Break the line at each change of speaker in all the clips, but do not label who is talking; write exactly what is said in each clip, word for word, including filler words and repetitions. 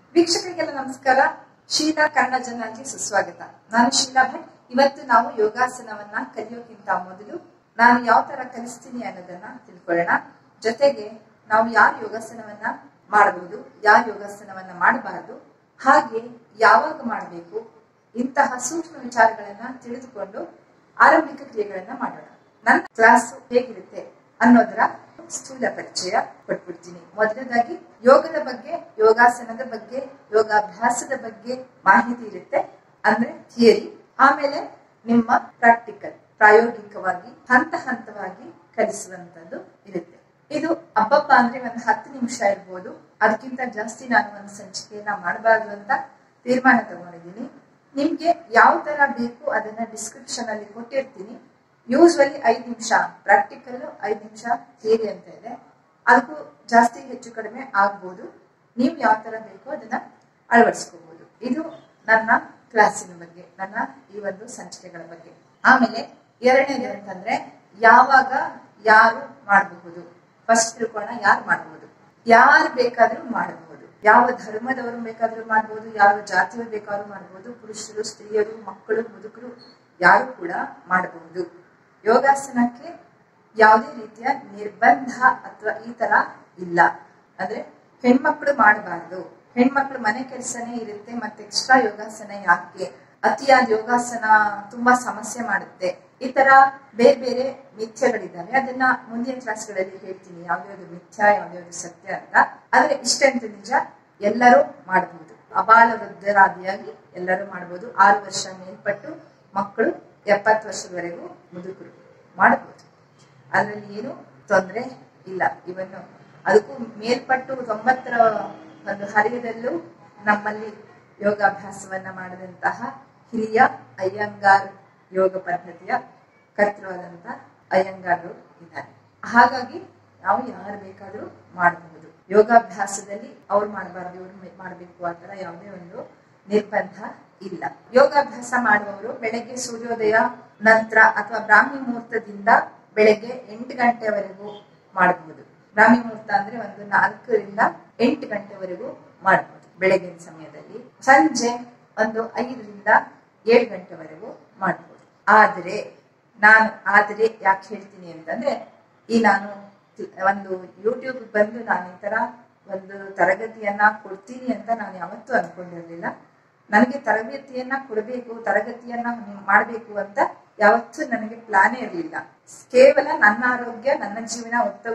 ವೀಕ್ಷಕರಿಗೆಲ್ಲ ನಮಸ್ಕಾರ. ಶೀಲಾ ಕನ್ನಡ ಚಾನೆಲ್ಗೆ ಸುಸ್ವಾಗತ. ನಾನು ಶೀಲಾ ಭಟ್. ಇವತ್ತು ನಾವು ಯೋಗಾಸನವನ್ನ ಕಲಿಯೋಕ್ಕಿಂತ ಮೊದಲು ನಾನು ಯಾವ ತರ ಕಲಿಸ್ತೀನಿ ಅನ್ನೋದನ್ನ ತಿಳ್ಕೊಳ್ಳೋಣ. ಜೊತೆಗೆ ನಾವು ಯಾವ ಯೋಗಾಸನವನ್ನ ಮಾಡಬಹುದು, ಯಾವ ಯೋಗಾಸನವನ್ನ ಮಾಡಬಾರದು, ಹಾಗೆ ಯಾವಾಗ ಮಾಡಬೇಕು, ಇಂತಹ ಸೂಕ್ಷ್ಮ ವಿಚಾರಗಳನ್ನ ತಿಳಿದುಕೊಂಡು ಆರಂಭಿಕ ಕ್ರಿಯೆಗಳನ್ನ ಮಾಡೋಣ. ನನ್ನ ಕ್ಲಾಸ್ ಹೇಗಿರುತ್ತೆ ಅನ್ನೋದರ ಸ್ಥೂಲ ಪರಿಚಯ ಕೊಟ್ಬಿಡ್ತೀನಿ. ಮೊದಲನೇದಾಗಿ ಯೋಗದ ಬಗ್ಗೆ, ಯೋಗಾಸನದ ಬಗ್ಗೆ, ಯೋಗಾಭ್ಯಾಸದ ಬಗ್ಗೆ ಮಾಹಿತಿ ಇರುತ್ತೆ, ಅಂದ್ರೆ ಥಿಯರಿ. ಆಮೇಲೆ ನಿಮ್ಮ ಪ್ರಾಕ್ಟಿಕಲ್, ಪ್ರಾಯೋಗಿಕವಾಗಿ ಹಂತ ಹಂತವಾಗಿ ಕಲಿಸುವಂತದ್ದು ಇರುತ್ತೆ. ಇದು ಹಬ್ಬಬ್ಬ ಅಂದ್ರೆ ಒಂದು ಹತ್ತು ನಿಮಿಷ ಇರ್ಬೋದು, ಅದಕ್ಕಿಂತ ಜಾಸ್ತಿ ನಾನು ಒಂದು ಸಂಚಿಕೆಯನ್ನ ಮಾಡಬಾರ್ದು ಅಂತ ತೀರ್ಮಾನ ತಗೊಂಡಿದ್ದೀನಿ. ನಿಮ್ಗೆ ಯಾವ ತರ ಬೇಕು ಅದನ್ನ ಡಿಸ್ಕ್ರಿಪ್ಷನ್ ಅಲ್ಲಿ ಕೊಟ್ಟಿರ್ತೀನಿ. ಯೂಸ್ವಲಿ ಐದ್ ನಿಮಿಷ ಪ್ರಾಕ್ಟಿಕಲ್, ಐದ್ ನಿಮಿಷ ಥಿಯರಿ ಅಂತ ಇದೆ. ಅದಕ್ಕೂ ಜಾಸ್ತಿ ಹೆಚ್ಚು ಕಡಿಮೆ ಆಗ್ಬೋದು. ನೀವು ಯಾವ ತರ ಬೇಕೋ ಅದನ್ನ ಅಳವಡಿಸ್ಕೋಬಹುದು. ಇದು ನನ್ನ ಕ್ಲಾಸಿನ ಬಗ್ಗೆ, ನನ್ನ ಈ ಒಂದು ಸಂಚಿಕೆಗಳ ಬಗ್ಗೆ. ಆಮೇಲೆ ಎರಡನೇದು ಅಂತಂದ್ರೆ ಯಾವಾಗ ಯಾರು ಮಾಡಬಹುದು. ಫಸ್ಟ್ ತಿಳ್ಕೊಳ್ಳೋಣ, ಯಾರು ಮಾಡಬಹುದು. ಯಾರು ಬೇಕಾದ್ರೂ ಮಾಡಬಹುದು. ಯಾವ ಧರ್ಮದವರು ಬೇಕಾದ್ರೂ ಮಾಡಬಹುದು, ಯಾವ ಜಾತಿಯವರು ಬೇಕಾದ್ರೂ ಮಾಡಬಹುದು. ಪುರುಷರು, ಸ್ತ್ರೀಯರು, ಮಕ್ಕಳು, ಮುದುಕರು ಯಾರು ಕೂಡ ಮಾಡಬಹುದು. ಯೋಗಾಸನಕ್ಕೆ ಯಾವುದೇ ರೀತಿಯ ನಿರ್ಬಂಧ ಅಥವಾ ಈ ತರ ಇಲ್ಲ. ಅಂದ್ರೆ ಹೆಣ್ಮಕ್ಳು ಮಾಡಬಾರ್ದು, ಹೆಣ್ಮಕ್ಳು ಮನೆ ಕೆಲಸನೇ ಇರುತ್ತೆ, ಮತ್ತೆ ಎಕ್ಸ್ಟ್ರಾ ಯೋಗಾಸನ ಯಾಕೆ, ಅತಿಯಾದ ಯೋಗಾಸನ ತುಂಬಾ ಸಮಸ್ಯೆ ಮಾಡುತ್ತೆ, ಈ ತರ ಬೇರೆ ಬೇರೆ ಮಿಥ್ಯಗಳಿದ್ದಾವೆ. ಅದನ್ನ ಮುಂದಿನ ಕ್ಲಾಸ್ಗಳಲ್ಲಿ ಹೇಳ್ತೀನಿ, ಯಾವ್ಯಾವ್ದು ಮಿಥ್ಯ, ಯಾವ್ಯಾವ್ದು ಸತ್ಯ ಅಂತ. ಆದ್ರೆ ಇಷ್ಟಂತ ನಿಜ, ಎಲ್ಲರೂ ಮಾಡಬಹುದು. ಅಬಾಲ ವೃದ್ಧರಾದಿಯಾಗಿ ಎಲ್ಲರೂ ಮಾಡಬಹುದು. ಆರು ವರ್ಷ ಮೇಲ್ಪಟ್ಟು ಮಕ್ಕಳು, ಎಪ್ಪತ್ತು ವರ್ಷದವರೆಗೂ ಮುದುಕರು ಮಾಡಬಹುದು. ಅದರಲ್ಲಿ ಏನು ತೊಂದರೆ ಇಲ್ಲ. ಇವನ್ನು ಅದಕ್ಕೂ ಮೇಲ್ಪಟ್ಟು ತೊಂಬತ್ತರ ಒಂದು ಹರಿಯದಲ್ಲೂ ನಮ್ಮಲ್ಲಿ ಯೋಗಾಭ್ಯಾಸವನ್ನ ಮಾಡಿದಂತಹ ಹಿರಿಯ ಅಯ್ಯಂಗಾರ್ ಯೋಗ ಪದ್ಧತಿಯ ಕರ್ತೃವಾದಂತ ಅಯ್ಯಂಗಾರರು ಇದ್ದಾರೆ. ಹಾಗಾಗಿ ನಾವು ಯಾರು ಬೇಕಾದ್ರೂ ಮಾಡಬಹುದು. ಯೋಗಾಭ್ಯಾಸದಲ್ಲಿ ಅವ್ರು ಮಾಡಬಾರ್ದು, ಇವ್ರು ಮಾಡಬೇಕು ಆ ತರ ಯಾವುದೇ ಒಂದು ನಿರ್ಬಂಧ ಇಲ್ಲ. ಯೋಗಾಭ್ಯಾಸ ಮಾಡುವವರು ಬೆಳಗ್ಗೆ ಸೂರ್ಯೋದಯ ನಂತರ ಅಥವಾ ಬ್ರಾಹ್ಮಿ ಮುಹೂರ್ತದಿಂದ ಬೆಳಗ್ಗೆ ಎಂಟು ಗಂಟೆವರೆಗೂ ಮಾಡಬಹುದು. ಬ್ರಾಹ್ಮಿ ಮುಹೂರ್ತ ಅಂದ್ರೆ ಒಂದು ನಾಲ್ಕರಿಂದ ಎಂಟು ಗಂಟೆವರೆಗೂ ಮಾಡಬಹುದು ಬೆಳಗಿನ ಸಮಯದಲ್ಲಿ. ಸಂಜೆ ಒಂದು ಐದರಿಂದ ಏಳು ಗಂಟೆವರೆಗೂ ಮಾಡಬಹುದು. ಆದರೆ ನಾನು ಆದರೆ ಯಾಕೆ ಹೇಳ್ತೀನಿ ಅಂತಂದ್ರೆ, ಈ ನಾನು ಒಂದು ಯೂಟ್ಯೂಬ್ ಬಂದು ನಾನು ಈ ತರ ಒಂದು ತರಗತಿಯನ್ನ ಕೊಡ್ತೀನಿ ಅಂತ ನಾನು ಯಾವತ್ತೂ ಅನ್ಕೊಂಡಿರ್ಲಿಲ್ಲ. ನನಗೆ ತರಬೇತಿಯನ್ನ ಕೊಡಬೇಕು, ತರಗತಿಯನ್ನ ಮಾಡಬೇಕು ಅಂತ ಯಾವತ್ತೂ ನನಗೆ ಪ್ಲಾನೇ ಇರಲಿಲ್ಲ. ಕೇವಲ ನನ್ನ ಆರೋಗ್ಯ, ನನ್ನ ಜೀವನ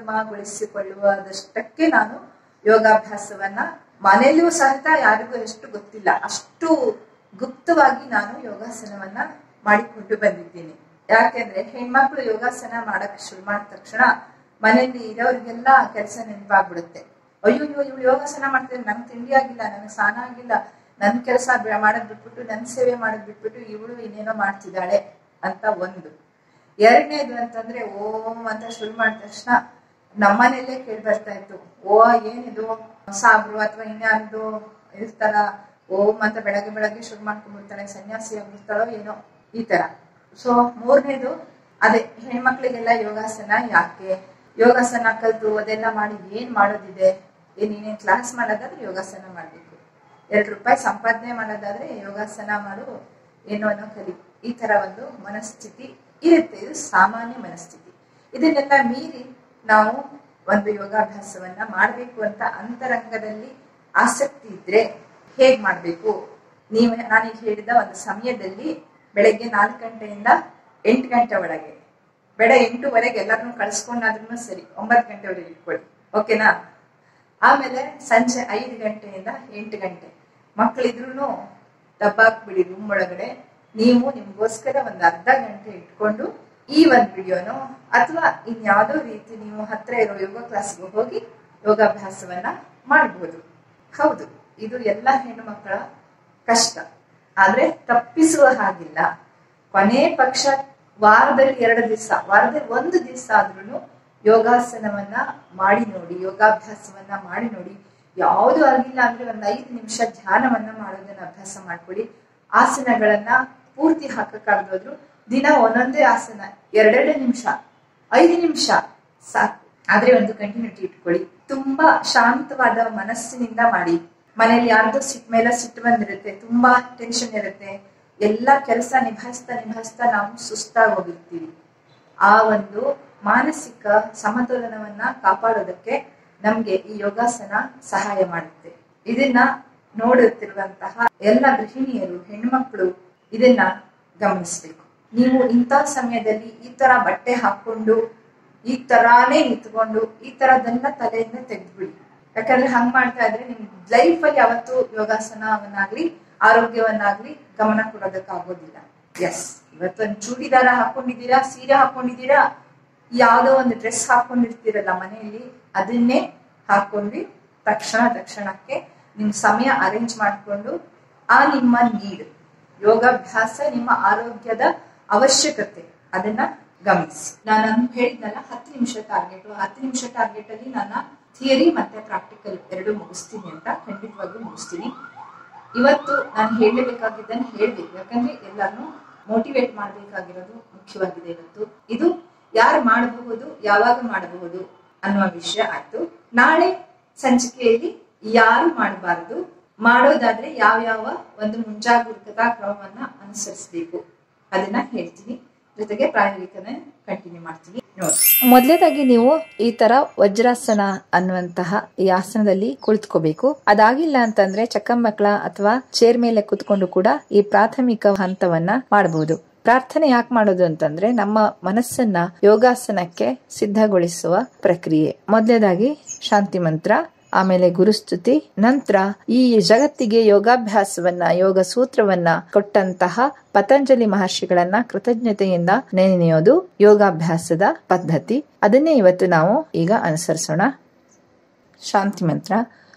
ಉತ್ತಮಗೊಳಿಸಿಕೊಳ್ಳುವುದಷ್ಟಕ್ಕೆ ನಾನು ಯೋಗಾಭ್ಯಾಸವನ್ನ ಮನೆಯಲ್ಲೂ ಸಹಿತ ಯಾರಿಗೂ ಎಷ್ಟು ಗೊತ್ತಿಲ್ಲ, ಅಷ್ಟು ಗುಪ್ತವಾಗಿ ನಾನು ಯೋಗಾಸನವನ್ನ ಮಾಡಿಕೊಂಡು ಬಂದಿದ್ದೀನಿ. ಯಾಕೆಂದ್ರೆ ಹೆಣ್ಮಕ್ಳು ಯೋಗಾಸನ ಮಾಡಕ್ ಶುರು ಮಾಡಿದ ತಕ್ಷಣ ಮನೆಯಲ್ಲಿ ಇರೋರಿಗೆಲ್ಲ ಕೆಲಸ ನೆನಪಾಗ್ಬಿಡುತ್ತೆ. ಅಯ್ಯೋ ಇವಳು ಯೋಗಾಸನ ಮಾಡ್ತಾರೆ, ನನ್ ತಿಂಡಿ ಆಗಿಲ್ಲ, ನನಗೆ ಸ್ನಾನ ಆಗಿಲ್ಲ, ನನ್ ಕೆಲಸ ಮಾಡೋದ್ ಬಿಟ್ಬಿಟ್ಟು, ನನ್ ಸೇವೆ ಮಾಡೋದ್ ಬಿಟ್ಬಿಟ್ಟು ಇವಳು ಇನ್ನೇನೋ ಮಾಡ್ತಿದ್ದಾಳೆ ಅಂತ ಒಂದು. ಎರಡನೇದು ಅಂತಂದ್ರೆ ಓಂ ಅಂತ ಶುರು ಮಾಡಿದ ತಕ್ಷಣ ನಮ್ಮನೆಯಲ್ಲೇ ಕೇಳಿ ಬರ್ತಾ ಇತ್ತು, ಓ ಏನಿದು ಸಾಬ್ರು ಅಥವಾ ಇನ್ಯಾರ್ದು ಇರ್ತಾರ, ಓಂ ಅಂತ ಬೆಳಗ್ಗೆ ಬೆಳಗ್ಗೆ ಶುರು ಮಾಡ್ಕೊಂಡ್ಬಿಡ್ತಾಳೆ, ಸನ್ಯಾಸಿ ಆಗ್ಬಿಡ್ತಾಳೋ ಏನೋ ಈ ತರ. ಸೊ ಮೂರನೇದು ಅದೇ, ಹೆಣ್ಮಕ್ಳಿಗೆಲ್ಲ ಯೋಗಾಸನ ಯಾಕೆ, ಯೋಗಾಸನ ಕಲ್ತು ಅದೆಲ್ಲ ಮಾಡಿ ಏನ್ ಮಾಡೋದಿದೆ, ಏನೇನೇನ್ ಕ್ಲಾಸ್ ಮಾಡೋದಾದ್ರೆ ಯೋಗಾಸನ ಮಾಡ್ಬೇಕು, ಎರಡು ರೂಪಾಯಿ ಸಂಪಾದನೆ ಮಾಡೋದಾದ್ರೆ ಯೋಗಾಸನ ಮಾಡು, ಏನೋ ಅನ್ನೋ ಕಲಿ, ಈ ತರ ಒಂದು ಮನಸ್ಥಿತಿ ಇರುತ್ತೆ. ಇದು ಸಾಮಾನ್ಯ ಮನಸ್ಥಿತಿ. ಇದನ್ನೆಲ್ಲ ಮೀರಿ ನಾವು ಒಂದು ಯೋಗಾಭ್ಯಾಸವನ್ನ ಮಾಡ್ಬೇಕು ಅಂತ ಅಂತರಂಗದಲ್ಲಿ ಆಸಕ್ತಿ ಇದ್ರೆ ಹೇಗ್ ಮಾಡ್ಬೇಕು, ನೀವು ನಾನೀಗ ಹೇಳಿದ ಒಂದು ಸಮಯದಲ್ಲಿ ಬೆಳಗ್ಗೆ ನಾಲ್ಕು ಗಂಟೆಯಿಂದ ಎಂಟು ಗಂಟೆ ಒಳಗೆ, ಬೆಳ ಎಂಟುವರೆಗೆ ಎಲ್ಲರನ್ನೂ ಕಳ್ಸ್ಕೊಂಡಾದ್ರೂ ಸರಿ, ಒಂಬತ್ತು ಗಂಟೆವರೆಗೆ ಇಟ್ಕೊಳ್ಳಿ, ಓಕೆನಾ. ಆಮೇಲೆ ಸಂಜೆ ಐದು ಗಂಟೆಯಿಂದ ಎಂಟು ಗಂಟೆ ಮಕ್ಕಳಿದ್ರು ದಬ್ಬಾಕ್ಬಿಡಿ ರೂಮ್ ಒಳಗಡೆ. ನೀವು ನಿಮ್ಗೋಸ್ಕರ ಒಂದ್ ಅರ್ಧ ಗಂಟೆ ಇಟ್ಕೊಂಡು ಈ ಒಂದ್ ವಿಡಿಯೋನೋ ಅಥವಾ ಇನ್ಯಾವುದೋ ರೀತಿ ನೀವು ಹತ್ರ ಇರೋ ಯೋಗ ಕ್ಲಾಸ್ಗೆ ಹೋಗಿ ಯೋಗಾಭ್ಯಾಸವನ್ನ ಮಾಡಬಹುದು. ಹೌದು, ಇದು ಎಲ್ಲ ಹೆಣ್ಣು ಮಕ್ಕಳ ಕಷ್ಟ, ಆದ್ರೆ ತಪ್ಪಿಸುವ ಹಾಗಿಲ್ಲ. ಕೊನೆ ಪಕ್ಷ ವಾರದಲ್ಲಿ ಎರಡು ದಿವಸ, ವಾರದಲ್ಲಿ ಒಂದು ದಿವಸ ಆದ್ರೂ ಯೋಗಾಸನವನ್ನ ಮಾಡಿ ನೋಡಿ, ಯೋಗಾಭ್ಯಾಸವನ್ನ ಮಾಡಿ ನೋಡಿ. ಯಾವುದು ಆಗಿಲ್ಲ ಅಂದ್ರೆ ಒಂದ್ ಐದು ನಿಮಿಷ ಧ್ಯಾನವನ್ನ ಮಾಡೋದನ್ನ ಅಭ್ಯಾಸ ಮಾಡ್ಕೊಡಿ. ಆಸನಗಳನ್ನ ಪೂರ್ತಿ ಹಾಕಕ್ಕಾಗದ್ರು ದಿನ ಒಂದೊಂದೇ ಆಸನ ಎರಡೆರಡು ನಿಮಿಷ, ಐದು ನಿಮಿಷ ಸಾಕು. ಆದ್ರೆ ಒಂದು ಕಂಟಿನ್ಯೂಟಿ ಇಟ್ಕೊಳ್ಳಿ. ತುಂಬಾ ಶಾಂತವಾದ ಮನಸ್ಸಿನಿಂದ ಮಾಡಿ. ಮನೇಲಿ ಯಾರ್ದು ಸಿಟ್ ಮೇಲೆ ಸಿಟ್ಟು ಬಂದಿರುತ್ತೆ, ತುಂಬಾ ಟೆನ್ಷನ್ ಇರುತ್ತೆ, ಎಲ್ಲಾ ಕೆಲಸ ನಿಭಾಯಿಸ್ತಾ ನಿಭಾಯಿಸ್ತಾ ನಾವು ಸುಸ್ತಾಗಿ ಹೋಗಿರ್ತೀವಿ. ಆ ಒಂದು ಮಾನಸಿಕ ಸಮತೋಲನವನ್ನ ಕಾಪಾಡೋದಕ್ಕೆ ನಮ್ಗೆ ಈ ಯೋಗಾಸನ ಸಹಾಯ ಮಾಡುತ್ತೆ. ಇದನ್ನ ನೋಡುತ್ತಿರುವಂತಹ ಎಲ್ಲ ಗೃಹಿಣಿಯರು, ಹೆಣ್ಮಕ್ಳು ಇದನ್ನ ಗಮನಿಸ್ಬೇಕು. ನೀವು ಇಂಥ ಸಮಯದಲ್ಲಿ ಈ ತರ ಬಟ್ಟೆ ಹಾಕೊಂಡು ಈ ತರಾನೇ ನಿಂತ್ಕೊಂಡು ಈ ತರದೆಲ್ಲ ತಲೆಯಿಂದ ತೆಗೆದ್ಬಿಡಿ. ಯಾಕಂದ್ರೆ ಹಂಗ್ ಮಾಡ್ತಾ ಇದ್ರೆ ನಿಮ್ ಲೈಫ್ ಅಲ್ಲಿ ಯಾವತ್ತು ಯೋಗಾಸನವನ್ನಾಗ್ಲಿ ಆರೋಗ್ಯವನ್ನಾಗ್ಲಿ ಗಮನ ಕೊಡೋದಕ್ಕಾಗೋದಿಲ್ಲ. ಎಸ್, ಇವತ್ತೊಂದು ಚೂಡಿದಾರ ಹಾಕೊಂಡಿದ್ದೀರಾ, ಸೀರೆ ಹಾಕೊಂಡಿದ್ದೀರಾ, ಯಾವ್ದೋ ಒಂದು ಡ್ರೆಸ್ ಹಾಕೊಂಡಿರ್ತೀರಲ್ಲ ಮನೆಯಲ್ಲಿ, ಅದನ್ನೇ ಹಾಕೊಂಡ್ವಿ ತಕ್ಷಣ ತಕ್ಷಣಕ್ಕೆ ನಿಮ್ ಸಮಯ ಅರೇಂಜ್ ಮಾಡ್ಕೊಂಡು ಆ ನಿಮ್ಮ ನೀಡ್ ಯೋಗಾಭ್ಯಾಸ ನಿಮ್ಮ ಆರೋಗ್ಯದ ಅವಶ್ಯಕತೆ ಅದನ್ನ ಗಮನಿಸಿ. ನಾನು ಹೇಳಿದ್ನಲ್ಲ ಹತ್ತು ನಿಮಿಷ ಟಾರ್ಗೆಟ್, ಹತ್ತು ನಿಮಿಷ ಟಾರ್ಗೆಟ್ ಅಲ್ಲಿ ನನ್ನ ಥಿಯರಿ ಮತ್ತೆ ಪ್ರಾಕ್ಟಿಕಲ್ ಎರಡು ಮುಗಿಸ್ತೀನಿ ಅಂತ ಖಂಡಿತವಾಗ್ಲೂ ಮುಗಿಸ್ತೀನಿ. ಇವತ್ತು ನಾನು ಹೇಳಬೇಕಾಗಿದ್ದನ್ನು ಹೇಳ್ಬೇಕು, ಯಾಕಂದ್ರೆ ಎಲ್ಲರನ್ನು ಮೋಟಿವೇಟ್ ಮಾಡಬೇಕಾಗಿರೋದು ಮುಖ್ಯವಾಗಿದೆ. ಇವತ್ತು ಇದು ಯಾರು ಮಾಡಬಹುದು, ಯಾವಾಗ ಮಾಡಬಹುದು ಅನ್ನುವ ವಿಷಯ ಆಯ್ತು. ನಾಳೆ ಸಂಚಿಕೆಯಲ್ಲಿ ಯಾರು ಮಾಡಬಾರದು, ಮಾಡೋದಾದ್ರೆ ಯಾವ ಯಾವ ಒಂದು ಮುಂಜಾಗರೂಕತಾ ಕ್ರಮವನ್ನ ಅನುಸರಿಸಬೇಕು ಅದನ್ನ ಹೇಳ್ತೀನಿ. ಜೊತೆಗೆ ಪ್ರಾಯೋಗಿಕನ ಕಂಟಿನ್ಯೂ ಮಾಡ್ತೀನಿ. ನೋಡಿ,
ಮೊದಲೇದಾಗಿ ನೀವು ಈ ತರ ವಜ್ರಾಸನ ಅನ್ನುವಂತಹ ಈ ಆಸನದಲ್ಲಿ ಕುಳಿತುಕೋಬೇಕು. ಅದಾಗಿಲ್ಲ ಅಂತಂದ್ರೆ ಚಕ್ಕಂಬಕ್ಳ ಅಥವಾ ಚೇರ್ ಮೇಲೆ ಕುತ್ಕೊಂಡು ಕೂಡ ಈ ಪ್ರಾಥಮಿಕ ಹಂತವನ್ನ ಮಾಡಬಹುದು. ಪ್ರಾರ್ಥನೆ ಯಾಕೆ ಮಾಡೋದು ಅಂತಂದ್ರೆ ನಮ್ಮ ಮನಸ್ಸನ್ನ ಯೋಗಾಸನಕ್ಕೆ ಸಿದ್ಧಗೊಳಿಸುವ ಪ್ರಕ್ರಿಯೆ. ಮೊದಲೇದಾಗಿ ಶಾಂತಿ ಮಂತ್ರ, ಆಮೇಲೆ ಗುರುಸ್ತುತಿ, ನಂತರ ಈ ಜಗತ್ತಿಗೆ ಯೋಗಾಭ್ಯಾಸವನ್ನ ಯೋಗ ಸೂತ್ರವನ್ನ ಕೊಟ್ಟಂತಹ ಪತಂಜಲಿ ಮಹರ್ಷಿಗಳನ್ನ ಕೃತಜ್ಞತೆಯಿಂದ ನೆನೆಯೋದು ಯೋಗಾಭ್ಯಾಸದ ಪದ್ಧತಿ. ಅದನ್ನೇ ಇವತ್ತು ನಾವು ಈಗ ಅನುಸರಿಸೋಣ. ಶಾಂತಿ ಮಂತ್ರ.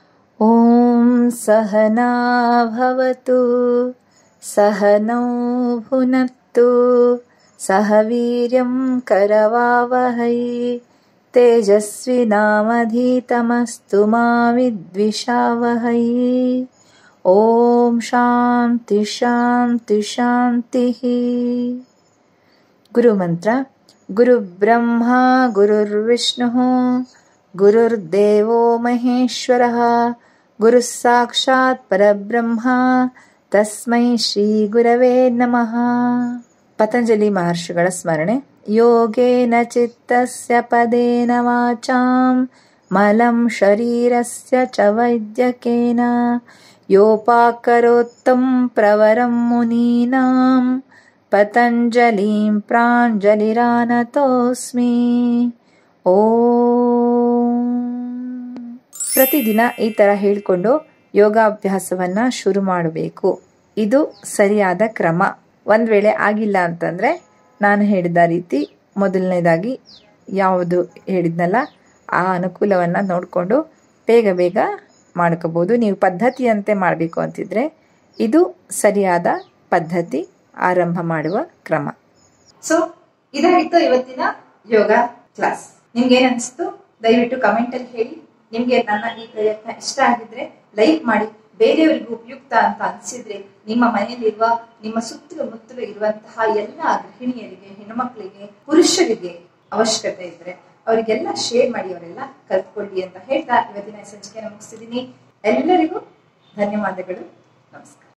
ಓಂ ಸಹನಾ ಭವತು ಸಹನೌ ಭುನಕ್ತು ಸಹ ವೀರ್ಯಂ ಕರವಾವಹೈ ತೇಜಸ್ವಿನಾಮಧೀತಮಸ್ತು ಮಾ ವಿದ್ವಿಷಾವಹೈ. ಓಂ ಶಾಂತಿ ಶಾಂತಿ ಶಾಂತಿ. ಗುರು ಮಂತ್ರ. ಗುರು ಬ್ರಹ್ಮ ಗುರುರ್ವಿಷ್ಣು ಗುರುರ್ದೇವೋ ಮಹೇಶ್ವರಃ ಗುರು ಸಾಕ್ಷಾತ್ ಪರಬ್ರಹ್ಮ ತಸ್ಮೈ ಶ್ರೀ ಗುರವೇ ನಮಃ. ಪತಂಜಲಿ ಮಹರ್ಷಿಗಳ ಸ್ಮರಣೆ. ಯೋಗೇನ ಚಿತ್ತಸ್ಯ ಪದೇನ ವಾಚಾಂ ಮಲಂ ಶರೀರಸ್ಯ ಚ ವೈದ್ಯಕೇನ ಯೋಪಾಕರೋತ್ತಂ ಪ್ರವರಂ ಮುನೀನಾಂ ಪತಂಜಲಿಂ ಪ್ರಾಂಜಲಿರಾನತೋಸ್ಮಿ. ಓಂ. ಪ್ರತಿದಿನ ಈ ತರ ಹೇಳ್ಕೊಂಡು ಯೋಗಾಭ್ಯಾಸವನ್ನ ಶುರು ಮಾಡಬೇಕು. ಇದು ಸರಿಯಾದ ಕ್ರಮ. ಒಂದ್ ವೇಳೆ ಆಗಿಲ್ಲ ಅಂತಂದ್ರೆ ನಾನು ಹೇಳಿದ ರೀತಿ ಮೊದಲನೇದಾಗಿ ಯಾವುದು ಹೇಳಿದ್ನಲ್ಲ ಆ ಅನುಕೂಲವನ್ನ ನೋಡಿಕೊಂಡು ಬೇಗ ಬೇಗ ಮಾಡ್ಕೋಬಹುದು. ನೀವು ಪದ್ಧತಿಯಂತೆ ಮಾಡಬೇಕು ಅಂತಿದ್ರೆ ಇದು ಸರಿಯಾದ ಪದ್ಧತಿ, ಆರಂಭ ಮಾಡುವ ಕ್ರಮ.
ಸೊ ಇದಾಗಿತ್ತು ಇವತ್ತಿನ ಯೋಗ ಕ್ಲಾಸ್. ನಿಮ್ಗೆ ಏನ್ ಅನಿಸ್ತು ದಯವಿಟ್ಟು ಕಮೆಂಟ್ ಅಲ್ಲಿ ಹೇಳಿ. ನಿಮ್ಗೆ ನನ್ನ ಈ ಪ್ರಯತ್ನ ಇಷ್ಟ ಆಗಿದ್ರೆ ಲೈಕ್ ಮಾಡಿ. ಬೇರೆಯವರಿಗೂ ಉಪಯುಕ್ತ ಅಂತ ಅನ್ಸಿದ್ರೆ ನಿಮ್ಮ ಮನೆಯಲ್ಲಿರುವ ನಿಮ್ಮ ಸುತ್ತಮುತ್ತಲು ಇರುವಂತಹ ಎಲ್ಲ ಗೃಹಿಣಿಯರಿಗೆ, ಹೆಣ್ಮಕ್ಳಿಗೆ, ಪುರುಷರಿಗೆ ಅವಶ್ಯಕತೆ ಇದ್ರೆ ಅವರಿಗೆಲ್ಲ ಶೇರ್ ಮಾಡಿ, ಅವರೆಲ್ಲ ಕಲ್ತ್ಕೊಳ್ಳಿ ಅಂತ ಹೇಳ್ತಾ ಇವತ್ತಿನ ಸಂಚಿಕೆಯನ್ನು ಮುಗಿಸ್ತಿದ್ದೀನಿ. ಎಲ್ಲರಿಗೂ ಧನ್ಯವಾದಗಳು. ನಮಸ್ಕಾರ.